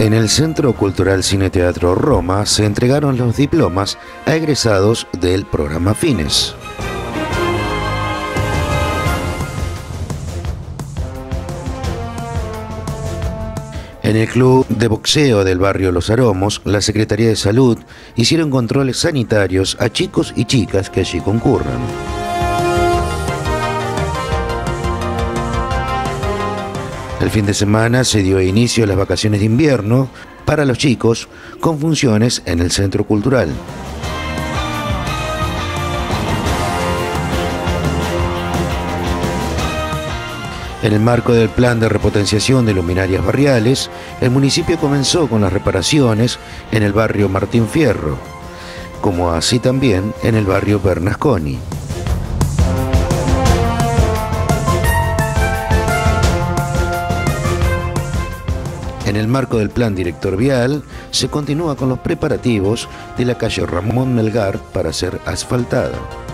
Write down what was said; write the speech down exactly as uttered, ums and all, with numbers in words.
En el Centro Cultural Cine Teatro Roma se entregaron los diplomas a egresados del programa Fines. En el club de boxeo del barrio Los Aromos, la Secretaría de Salud hicieron controles sanitarios a chicos y chicas que allí concurran. El fin de semana se dio inicio a las vacaciones de invierno para los chicos con funciones en el Centro Cultural. En el marco del plan de repotenciación de luminarias barriales, el municipio comenzó con las reparaciones en el barrio Martín Fierro, como así también en el barrio Bernasconi. En el marco del plan director vial, se continúa con los preparativos de la calle Ramón Melgar para ser asfaltada.